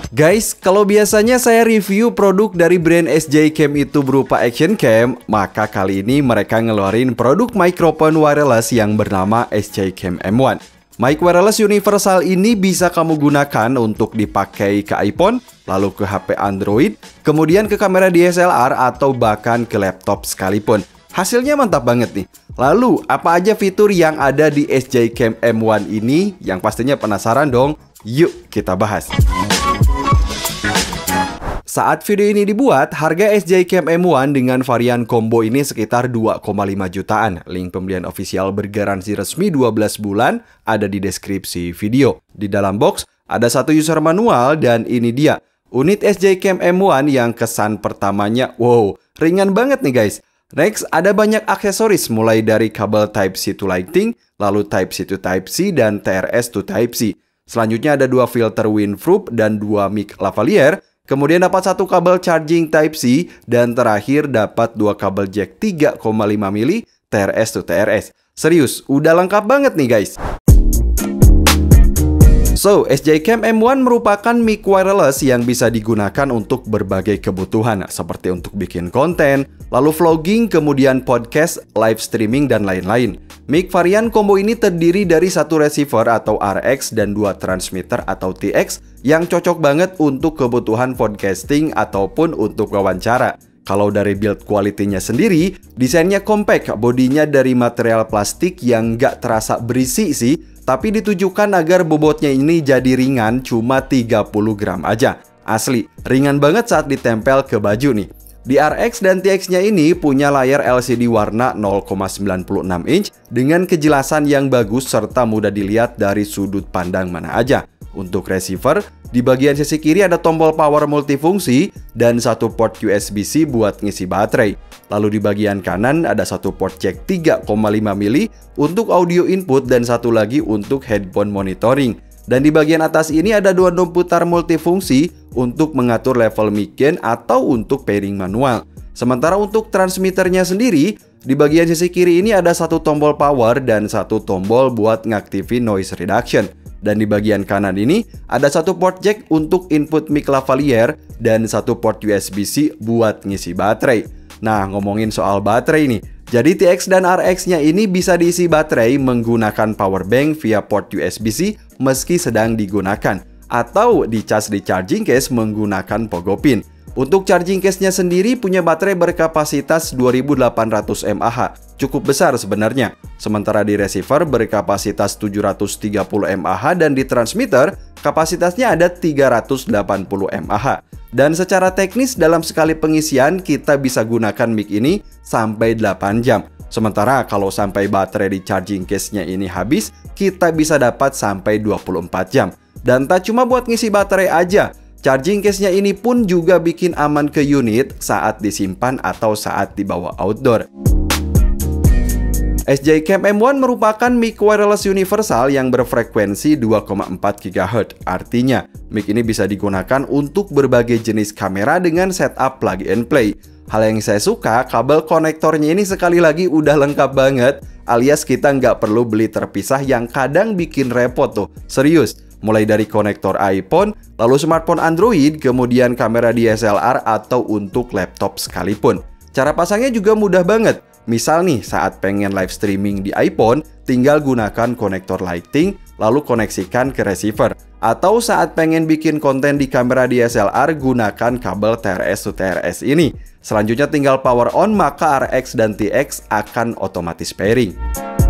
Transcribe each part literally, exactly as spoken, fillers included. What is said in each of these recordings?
Guys, kalau biasanya saya review produk dari brand S J Cam itu berupa action cam, maka kali ini mereka ngeluarin produk microphone wireless yang bernama S J Cam M one. Mic wireless universal ini bisa kamu gunakan untuk dipakai ke iPhone, lalu ke H P Android, kemudian ke kamera D S L R atau bahkan ke laptop sekalipun. Hasilnya mantap banget nih. Lalu, apa aja fitur yang ada di S J Cam M one ini? Yang pastinya penasaran dong? Yuk kita bahas. Saat video ini dibuat, harga S J Cam M one dengan varian combo ini sekitar dua koma lima jutaan. Link pembelian official bergaransi resmi dua belas bulan ada di deskripsi video. Di dalam box, ada satu user manual dan ini dia. Unit S J Cam M one yang kesan pertamanya, wow, ringan banget nih guys. Next, ada banyak aksesoris mulai dari kabel Type-C to Lighting, lalu Type-C to Type-C, dan T R S to Type-C. Selanjutnya ada dua filter windproof dan dua mic lavalier. Kemudian dapat satu kabel charging Type-C, dan terakhir dapat dua kabel jack tiga koma lima milimeter T R S to T R S. Serius, udah lengkap banget nih guys. So, S J Cam M one merupakan mic wireless yang bisa digunakan untuk berbagai kebutuhan, seperti untuk bikin konten, lalu vlogging, kemudian podcast, live streaming, dan lain-lain. Mic varian combo ini terdiri dari satu receiver atau R X dan dua transmitter atau T X yang cocok banget untuk kebutuhan podcasting ataupun untuk wawancara. Kalau dari build quality-nya sendiri, desainnya compact, bodinya dari material plastik yang nggak terasa berisi sih, tapi ditujukan agar bobotnya ini jadi ringan cuma tiga puluh gram aja. Asli, ringan banget saat ditempel ke baju nih. Di R X dan T X-nya ini punya layar L C D warna nol koma sembilan enam inch dengan kejelasan yang bagus serta mudah dilihat dari sudut pandang mana aja. Untuk receiver, di bagian sisi kiri ada tombol power multifungsi dan satu port U S B C buat ngisi baterai. Lalu di bagian kanan ada satu port jack tiga koma lima milimeter untuk audio input dan satu lagi untuk headphone monitoring. Dan di bagian atas ini ada dua knob putar multifungsi untuk mengatur level mic gain atau untuk pairing manual. Sementara untuk transmitternya sendiri, di bagian sisi kiri ini ada satu tombol power dan satu tombol buat ngaktifin noise reduction. Dan di bagian kanan ini ada satu port jack untuk input mic lavalier dan satu port U S B C buat ngisi baterai. Nah, ngomongin soal baterai nih. Jadi T X dan R X-nya ini bisa diisi baterai menggunakan power bank via port U S B C meski sedang digunakan, atau dicas di charging case menggunakan Pogo Pin. Untuk charging case-nya sendiri punya baterai berkapasitas dua ribu delapan ratus mAh, cukup besar sebenarnya. Sementara di receiver berkapasitas tujuh ratus tiga puluh mAh dan di transmitter kapasitasnya ada tiga ratus delapan puluh mAh. Dan secara teknis dalam sekali pengisian kita bisa gunakan mic ini sampai delapan jam. Sementara kalau sampai baterai di charging case-nya ini habis, kita bisa dapat sampai dua puluh empat jam. Dan tak cuma buat ngisi baterai aja, charging case-nya ini pun juga bikin aman ke unit saat disimpan atau saat dibawa outdoor. S J Cam M one merupakan mic wireless universal yang berfrekuensi dua koma empat gigahertz. Artinya, mic ini bisa digunakan untuk berbagai jenis kamera dengan setup plug and play. Hal yang saya suka, kabel konektornya ini sekali lagi udah lengkap banget, alias kita nggak perlu beli terpisah yang kadang bikin repot tuh. Serius, mulai dari konektor iPhone, lalu smartphone Android, kemudian kamera D S L R atau untuk laptop sekalipun. Cara pasangnya juga mudah banget. Misal nih, saat pengen live streaming di iPhone, tinggal gunakan konektor lighting, lalu koneksikan ke receiver. Atau saat pengen bikin konten di kamera D S L R, gunakan kabel T R S to T R S ini. Selanjutnya tinggal power on, maka R X dan T X akan otomatis pairing.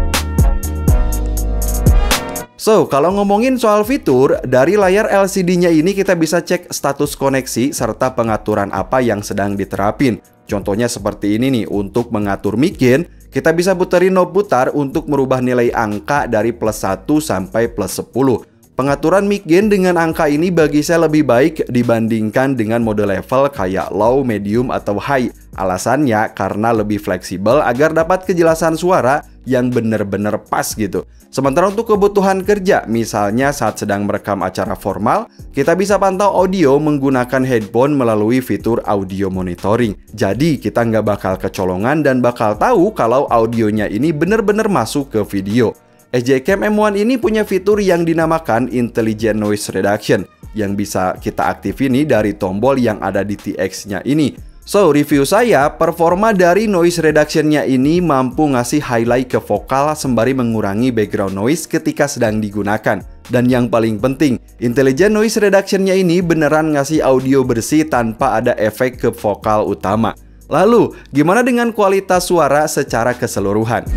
So, kalau ngomongin soal fitur, dari layar L C D-nya ini kita bisa cek status koneksi serta pengaturan apa yang sedang diterapin. Contohnya seperti ini nih, untuk mengatur mic gain, kita bisa puterin knob putar untuk merubah nilai angka dari plus satu sampai plus sepuluh. Pengaturan mic gain dengan angka ini bagi saya lebih baik dibandingkan dengan mode level kayak low, medium, atau high. Alasannya karena lebih fleksibel agar dapat kejelasan suara yang bener-bener pas gitu. Sementara untuk kebutuhan kerja, misalnya saat sedang merekam acara formal, kita bisa pantau audio menggunakan headphone melalui fitur audio monitoring. Jadi kita nggak bakal kecolongan dan bakal tahu kalau audionya ini bener-bener masuk ke video. S J Cam M one ini punya fitur yang dinamakan Intelligent Noise Reduction, yang bisa kita aktifin nih dari tombol yang ada di T X-nya ini. So, review saya, performa dari noise reduction-nya ini mampu ngasih highlight ke vokal sembari mengurangi background noise ketika sedang digunakan. Dan yang paling penting, Intelligent Noise Reduction-nya ini beneran ngasih audio bersih tanpa ada efek ke vokal utama. Lalu, gimana dengan kualitas suara secara keseluruhan?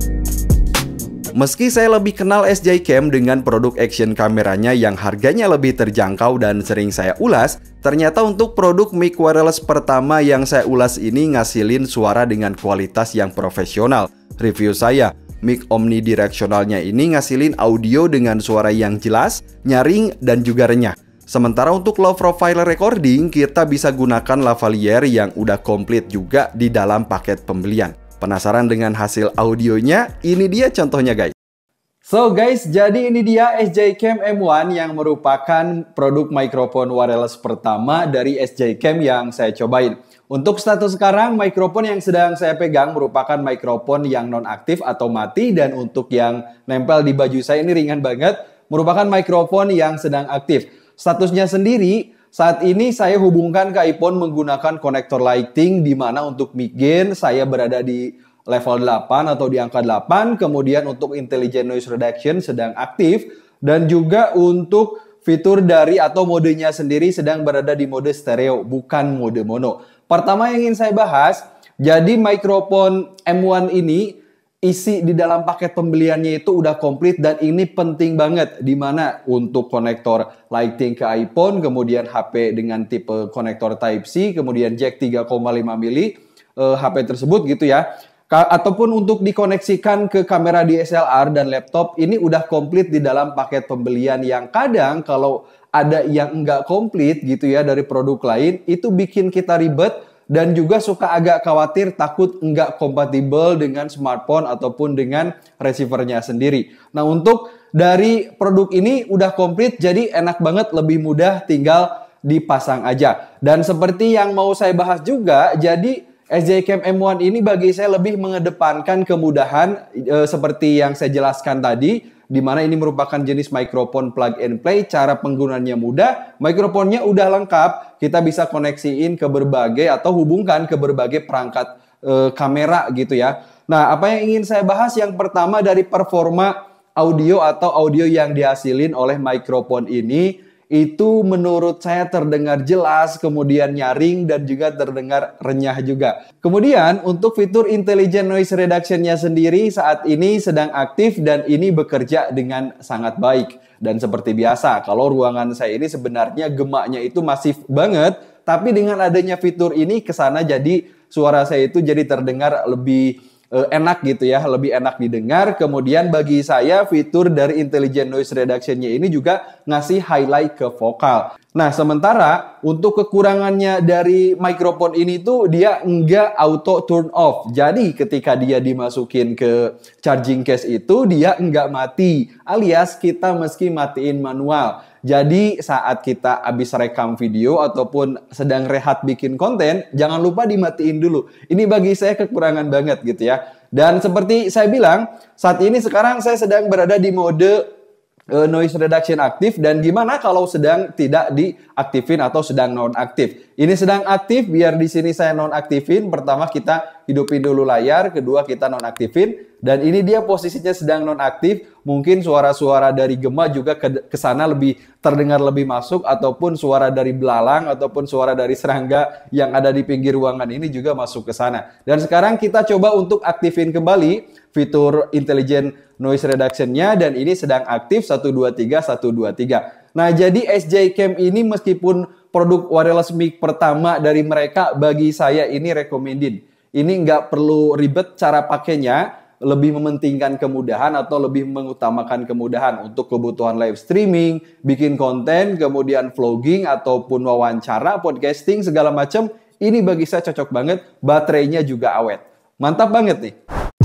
Meski saya lebih kenal S J Cam dengan produk action kameranya yang harganya lebih terjangkau dan sering saya ulas, ternyata untuk produk mic wireless pertama yang saya ulas ini ngasilin suara dengan kualitas yang profesional. Review saya, mic omnidirectionalnya ini ngasilin audio dengan suara yang jelas, nyaring, dan juga renyah. Sementara untuk low profile recording, kita bisa gunakan lavalier yang udah komplit juga di dalam paket pembelian. Penasaran dengan hasil audionya? Ini dia contohnya guys. So guys, jadi ini dia S J Cam M satu yang merupakan produk mikrofon wireless pertama dari S J Cam yang saya cobain. Untuk status sekarang, mikrofon yang sedang saya pegang merupakan mikrofon yang non-aktif atau mati. Dan untuk yang nempel di baju saya ini ringan banget, merupakan mikrofon yang sedang aktif. Statusnya sendiri, saat ini saya hubungkan ke iPhone menggunakan konektor lighting, di mana untuk mic gain saya berada di level delapan atau di angka delapan. Kemudian untuk Intelligent Noise Reduction sedang aktif. Dan juga untuk fitur dari atau modenya sendiri sedang berada di mode stereo, bukan mode mono. Pertama yang ingin saya bahas, jadi mikrofon M satu ini isi di dalam paket pembeliannya itu udah komplit dan ini penting banget, dimana untuk konektor lighting ke iPhone, kemudian H P dengan tipe konektor Type C, kemudian jack tiga koma lima milimeter eh, H P tersebut gitu ya. Ka ataupun untuk dikoneksikan ke kamera D S L R dan laptop, ini udah komplit di dalam paket pembelian yang kadang kalau ada yang enggak komplit gitu ya dari produk lain, itu bikin kita ribet. Dan juga suka agak khawatir takut nggak kompatibel dengan smartphone ataupun dengan receivernya sendiri. Nah untuk dari produk ini udah komplit, jadi enak banget, lebih mudah, tinggal dipasang aja. Dan seperti yang mau saya bahas juga, jadi S J Cam M satu ini bagi saya lebih mengedepankan kemudahan e, seperti yang saya jelaskan tadi, di mana ini merupakan jenis mikrofon plug and play, cara penggunaannya mudah, mikrofonnya udah lengkap, kita bisa koneksiin ke berbagai atau hubungkan ke berbagai perangkat e, kamera gitu ya. Nah, apa yang ingin saya bahas yang pertama dari performa audio atau audio yang dihasilin oleh mikrofon ini, itu menurut saya terdengar jelas, kemudian nyaring, dan juga terdengar renyah juga. Kemudian untuk fitur Intelligent Noise Reduction-nya sendiri saat ini sedang aktif dan ini bekerja dengan sangat baik. Dan seperti biasa, kalau ruangan saya ini sebenarnya gemaknya itu masif banget, tapi dengan adanya fitur ini kesana jadi suara saya itu jadi terdengar lebih enak gitu ya, lebih enak didengar. Kemudian bagi saya fitur dari Intelligent Noise Reduction-nya ini juga ngasih highlight ke vokal. Nah sementara untuk kekurangannya dari mikrofon ini tuh dia enggak auto turn off. Jadi ketika dia dimasukin ke charging case itu dia enggak mati, alias kita meski matiin manual. Jadi saat kita habis rekam video ataupun sedang rehat bikin konten, jangan lupa dimatiin dulu. Ini bagi saya kekurangan banget gitu ya. Dan seperti saya bilang, saat ini sekarang saya sedang berada di mode uh, noise reduction aktif. Dan gimana kalau sedang tidak diaktifin atau sedang non-aktif? Ini sedang aktif, biar di sini saya non-aktifin. Pertama kita hidupin dulu layar, kedua kita non-aktifin. Dan ini dia posisinya sedang non-aktif. Mungkin suara-suara dari gema juga ke, ke sana lebih terdengar lebih masuk, ataupun suara dari belalang ataupun suara dari serangga yang ada di pinggir ruangan ini juga masuk ke sana. Dan sekarang kita coba untuk aktifin kembali fitur Intelligent Noise Reduction-nya, dan ini sedang aktif satu dua tiga satu dua tiga. Nah, jadi S J Cam ini meskipun produk wireless mic pertama dari mereka, bagi saya ini recommended. Ini nggak perlu ribet cara pakainya, lebih mementingkan kemudahan atau lebih mengutamakan kemudahan untuk kebutuhan live streaming, bikin konten, kemudian vlogging ataupun wawancara, podcasting, segala macam. Ini bagi saya cocok banget, baterainya juga awet. Mantap banget nih.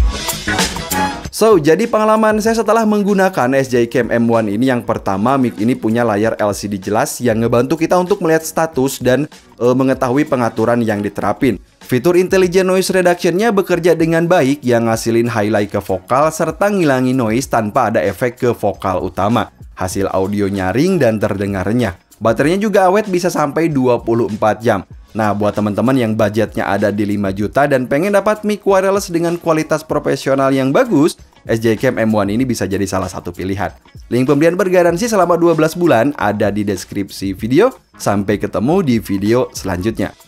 So, jadi pengalaman saya setelah menggunakan S J Cam M satu ini, yang pertama, mic ini punya layar L C D jelas yang ngebantu kita untuk melihat status dan e, mengetahui pengaturan yang diterapin. Fitur Intelligent Noise Reduction-nya bekerja dengan baik yang ngasilin highlight ke vokal serta ngilangin noise tanpa ada efek ke vokal utama. Hasil audio nyaring dan terdengar renyah. Baterainya juga awet bisa sampai dua puluh empat jam. Nah, buat teman-teman yang budgetnya ada di lima juta dan pengen dapat mic wireless dengan kualitas profesional yang bagus, S J Cam M satu ini bisa jadi salah satu pilihan. Link pembelian bergaransi selama dua belas bulan ada di deskripsi video. Sampai ketemu di video selanjutnya.